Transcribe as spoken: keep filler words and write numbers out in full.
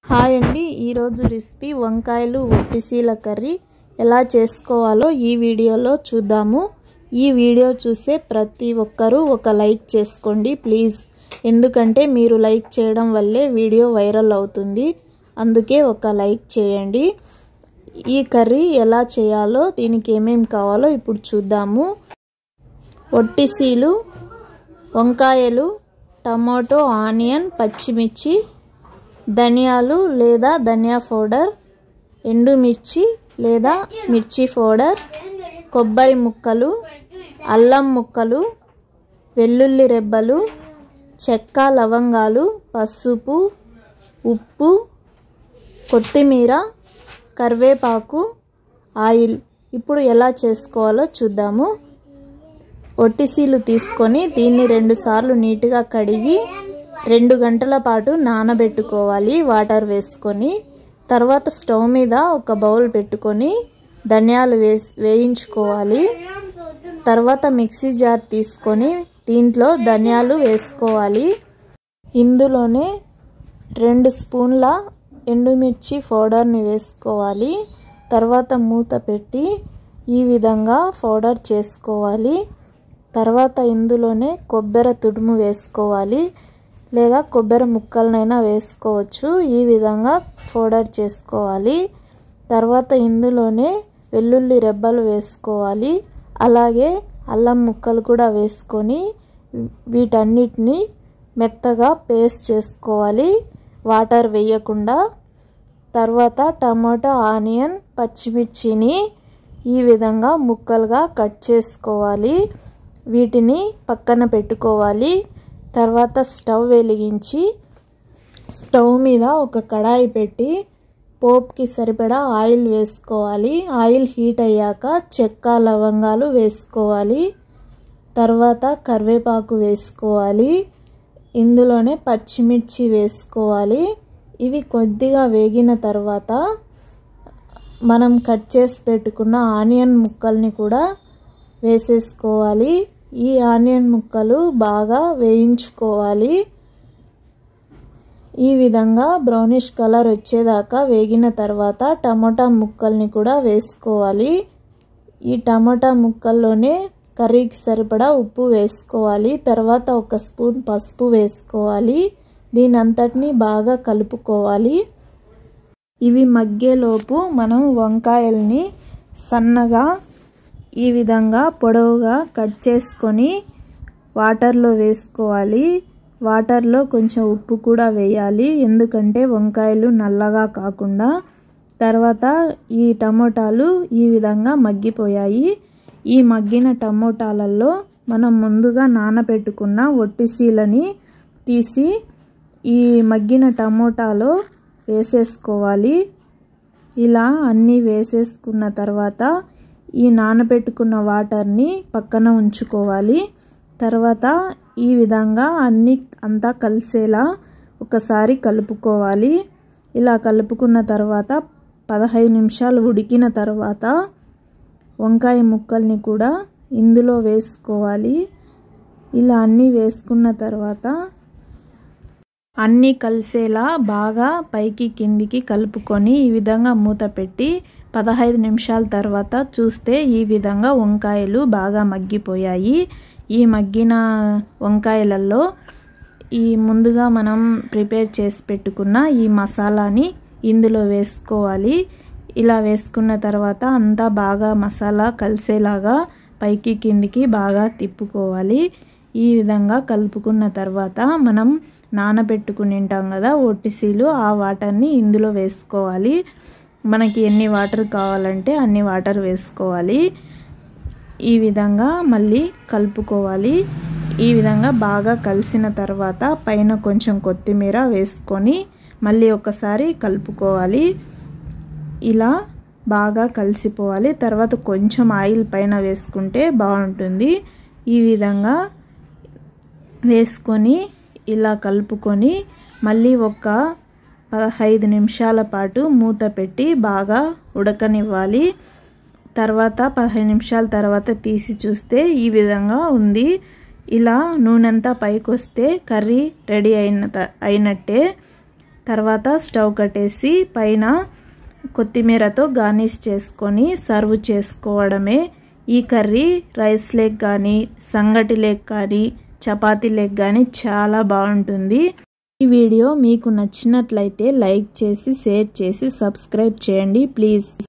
Hi అండి, ఈరోజు recipe వంకాయలు ఒట్టిసీల కర్రీ ఎలా చేసుకోవాలో ఈ వీడియోలో చూద్దాము. ఈ వీడియో చూసే ప్రతి ఒక్కరూ ఒక లైక్ చేసుకోండి ప్లీజ్. ఎందుకంటే మీరు లైక్ చేయడం వల్లే వీడియో వైరల్ అవుతుంది, అందుకే ఒక లైక్ చేయండి. ఈ కర్రీ ఎలా చేయాలో, దీనికి ఏమేమి కావాలో ఇప్పుడు చూద్దాము. ఒట్టిసీలు, వంకాయలు, టమాటో, ఆనియన్, పచ్చిమిర్చి, ధనియాలు లేదా ధనియా పౌడర్, ఎండుమిర్చి లేదా మిర్చి పౌడర్, కొబ్బరి ముక్కలు, అల్లం ముక్కలు, వెల్లుల్లి రెబ్బలు, చెక్క, లవంగాలు, పసుపు, ఉప్పు, కొత్తిమీర, కరివేపాకు, ఆయిల్. ఇప్పుడు ఎలా చేసుకోవాలో చూద్దాము. ఒట్టిసీలు తీసుకొని దీన్ని రెండు సార్లు నీట్గా కడిగి రెండు గంటల పాటు నానబెట్టుకోవాలి వాటర్ వేసుకొని. తర్వాత స్టవ్ మీద ఒక బౌల్ పెట్టుకొని ధనియాలు వేసి వేయించుకోవాలి. తర్వాత మిక్సీ జార్ తీసుకొని దీంట్లో ధనియాలు వేసుకోవాలి. ఇందులోనే రెండు స్పూన్ల ఎండుమిర్చి పౌడర్ని వేసుకోవాలి. తర్వాత మూత పెట్టి ఈ విధంగా పౌడర్ చేసుకోవాలి. తర్వాత ఇందులోనే కొబ్బరి తుడుము వేసుకోవాలి, లేదా కొబ్బరి ముక్కలనైనా వేసుకోవచ్చు. ఈ విధంగా పౌడర్ చేసుకోవాలి. తర్వాత ఇందులోనే వెల్లుల్లి రెబ్బలు వేసుకోవాలి, అలాగే అల్లం ముక్కలు కూడా వేసుకొని వీటన్నిటిని మెత్తగా పేస్ట్ చేసుకోవాలి, వాటర్ వేయకుండా. తర్వాత టమాటా, ఆనియన్, పచ్చిమిర్చిని ఈ విధంగా ముక్కలుగా కట్ చేసుకోవాలి. వీటిని పక్కన పెట్టుకోవాలి. తర్వాత స్టవ్ వెలిగించి స్టవ్ మీద ఒక కడాయి పెట్టి పోపుకి సరిపడా ఆయిల్ వేసుకోవాలి. ఆయిల్ హీట్ అయ్యాక చెక్క, లవంగాలు వేసుకోవాలి. తర్వాత కరివేపాకు వేసుకోవాలి. ఇందులోనే పచ్చిమిర్చి వేసుకోవాలి. ఇవి కొద్దిగా వేగిన తర్వాత మనం కట్ చేసి పెట్టుకున్న ఆనియన్ ముక్కల్ని కూడా వేసేసుకోవాలి. ఈ ఆనియన్ ముక్కలు బాగా వేయించుకోవాలి. ఈ విధంగా బ్రౌనిష్ కలర్ వచ్చేదాకా వేగిన తర్వాత టమాటా ముక్కల్ని కూడా వేసుకోవాలి. ఈ టమాటా ముక్కల్లోనే కర్రీకి సరిపడా ఉప్పు వేసుకోవాలి. తర్వాత ఒక స్పూన్ పసుపు వేసుకోవాలి. దీని అంతటిని బాగా కలుపుకోవాలి. ఇవి మగ్గేలోపు మనం వంకాయల్ని సన్నగా ఈ విధంగా పొడవుగా కట్ చేసుకొని వాటర్లో వేసుకోవాలి. వాటర్లో కొంచెం ఉప్పు కూడా వేయాలి, ఎందుకంటే వంకాయలు నల్లగా కాకుండా. తర్వాత ఈ టమోటాలు ఈ విధంగా మగ్గిపోయాయి. ఈ మగ్గిన టమోటాలలో మనం ముందుగా నానబెట్టుకున్న ఒట్టిసీలని తీసి ఈ మగ్గిన టమోటాలో వేసేసుకోవాలి. ఇలా అన్నీ వేసేసుకున్న తర్వాత ఈ నానబెట్టుకున్న వాటర్ని పక్కన ఉంచుకోవాలి. తర్వాత ఈ విధంగా అన్నీ అంతా కలిసేలా ఒకసారి కలుపుకోవాలి. ఇలా కలుపుకున్న తర్వాత పదహైదు నిమిషాలు ఉడికిన తర్వాత వంకాయ ముక్కల్ని కూడా ఇందులో వేసుకోవాలి. ఇలా అన్నీ వేసుకున్న తర్వాత అన్నీ కలిసేలా బాగా పైకి కిందికి కలుపుకొని ఈ విధంగా మూత పెట్టి పదహైదు నిమిషాల తర్వాత చూస్తే ఈ విధంగా వంకాయలు బాగా మగ్గిపోయాయి. ఈ మగ్గిన వంకాయలలో ఈ ముందుగా మనం ప్రిపేర్ చేసి పెట్టుకున్న ఈ మసాలాని ఇందులో వేసుకోవాలి. ఇలా వేసుకున్న తర్వాత అంతా బాగా మసాలా కలిసేలాగా పైకి కిందికి బాగా తిప్పుకోవాలి. ఈ విధంగా కలుపుకున్న తర్వాత మనం నానబెట్టుకుని ఉంటాం కదా ఒట్టిసీలు, ఆ వాటర్ని ఇందులో వేసుకోవాలి. మనకి ఎన్ని వాటర్ కావాలంటే అన్ని వాటర్ వేసుకోవాలి. ఈ విధంగా మళ్ళీ కలుపుకోవాలి. ఈ విధంగా బాగా కలిసిన తర్వాత పైన కొంచెం కొత్తిమీర వేసుకొని మళ్ళీ ఒకసారి కలుపుకోవాలి. ఇలా బాగా కలిసిపోవాలి. తర్వాత కొంచెం ఆయిల్ పైన వేసుకుంటే బాగుంటుంది. ఈ విధంగా వేసుకొని ఇలా కలుపుకొని మళ్ళీ ఒక పదహైదు నిమిషాల పాటు మూత పెట్టి బాగా ఉడకనివ్వాలి. తర్వాత పదహైదు నిమిషాల తర్వాత తీసి చూస్తే ఈ విధంగా ఉంది. ఇలా నూనెంతా పైకి వస్తే కర్రీ రెడీ అయిన అయినట్టే. తర్వాత స్టవ్ కట్టేసి పైన కొత్తిమీరతో గార్నిష్ చేసుకొని సర్వ్ చేసుకోవడమే. ఈ కర్రీ రైస్ లేక్ కానీ సంగటి లేక్ కానీ చపాతీ లేక్ కానీ చాలా బాగుంటుంది. ఈ వీడియో మీకు నచ్చినట్లయితే లైక్ చేసి షేర్ చేసి సబ్స్క్రైబ్ చేయండి ప్లీజ్.